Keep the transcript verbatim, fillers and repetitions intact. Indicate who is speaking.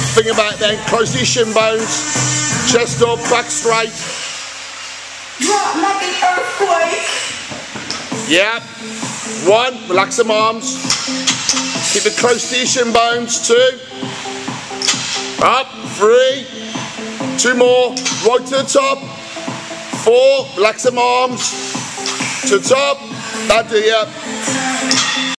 Speaker 1: Think about it then, close to your shin bones, chest up, back straight.
Speaker 2: Drop like an earthquake.
Speaker 1: Yeah. One, relax them arms. Keep it close to your shin bones. Two. Up. Three. Two more. Right to the top. Four. Relax them arms. To the top. That do ya.